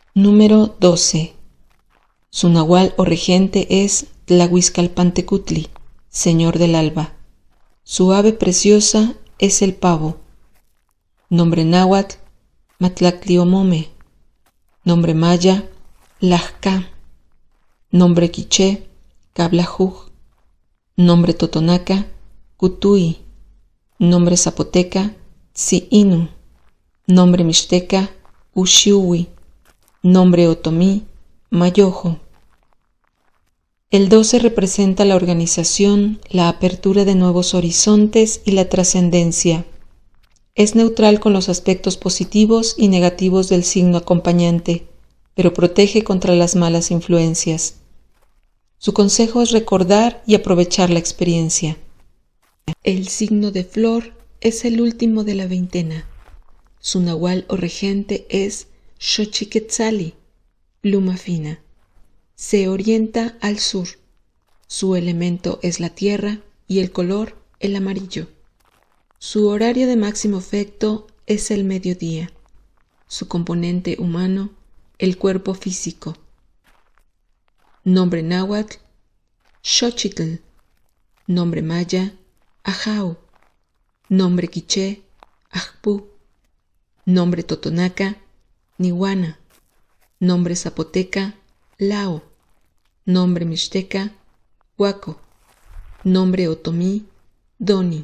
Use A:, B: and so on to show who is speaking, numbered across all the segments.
A: Número 12. Su nahual o regente es Tlahuizcalpantecutli, señor del alba. Su ave preciosa es el pavo. Nombre náhuatl, Matlacliomome. Nombre maya, Lajca. Nombre quiché, Cablajuj. Nombre totonaca, Cutui. Nombre zapoteca, Tsiinu. Nombre mixteca, Uxiuhui. Nombre otomí, Mayojo. El 12 representa la organización, la apertura de nuevos horizontes y la trascendencia. Es neutral con los aspectos positivos y negativos del signo acompañante, pero protege contra las malas influencias. Su consejo es recordar y aprovechar la experiencia. El signo de flor es el último de la veintena. Su nahual o regente es Xochiquetzali, pluma fina. Se orienta al sur. Su elemento es la tierra y el color el amarillo. Su horario de máximo efecto es el mediodía. Su componente humano, el cuerpo físico. Nombre náhuatl, Xochitl. Nombre maya, Ajau. Nombre quiché, Ajpú. Nombre totonaca, Nihuana. Nombre zapoteca, Lao. Nombre mixteca, Huaco. Nombre otomí, Doni.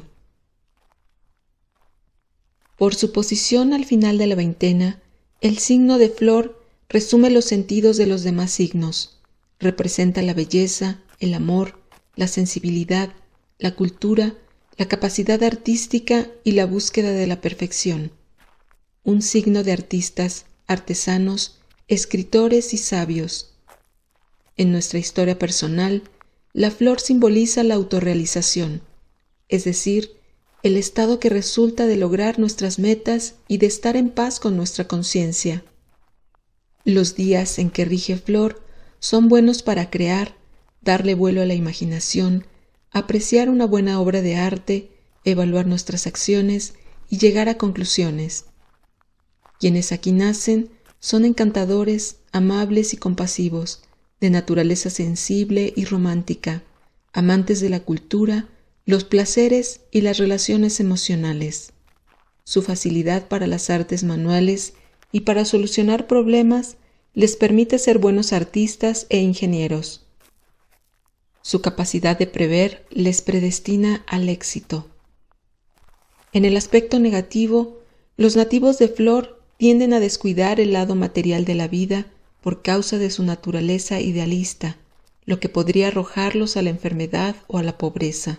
A: Por su posición al final de la veintena, el signo de flor resume los sentidos de los demás signos. Representa la belleza, el amor, la sensibilidad, la cultura, la capacidad artística y la búsqueda de la perfección. Un signo de artistas, artesanos, escritores y sabios. En nuestra historia personal, la flor simboliza la autorrealización, es decir, el estado que resulta de lograr nuestras metas y de estar en paz con nuestra conciencia. Los días en que rige flor son buenos para crear, darle vuelo a la imaginación, apreciar una buena obra de arte, evaluar nuestras acciones y llegar a conclusiones. Quienes aquí nacen son encantadores, amables y compasivos, de naturaleza sensible y romántica, amantes de la cultura, los placeres y las relaciones emocionales. Su facilidad para las artes manuales y para solucionar problemas les permite ser buenos artistas e ingenieros. Su capacidad de prever les predestina al éxito. En el aspecto negativo, los nativos de flor tienden a descuidar el lado material de la vida por causa de su naturaleza idealista, lo que podría arrojarlos a la enfermedad o a la pobreza.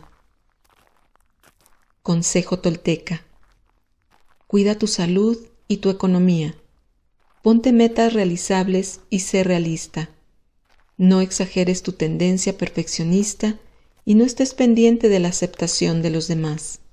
A: Consejo tolteca. Cuida tu salud y tu economía. Ponte metas realizables y sé realista. No exageres tu tendencia perfeccionista y no estés pendiente de la aceptación de los demás.